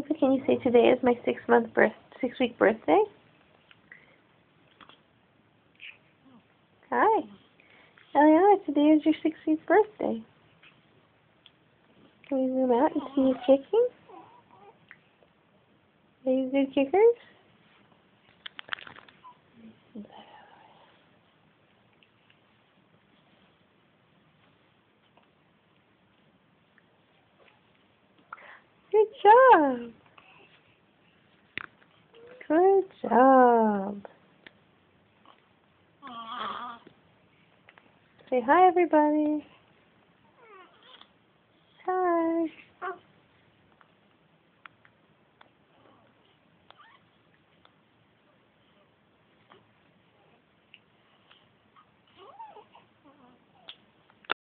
Eliza, can you say today is my 6-week birthday? Hi. Eliana, today is your 6-week birthday. Can we zoom out and see you kicking? Are you good kickers? Good job. Good job. Say hi, everybody.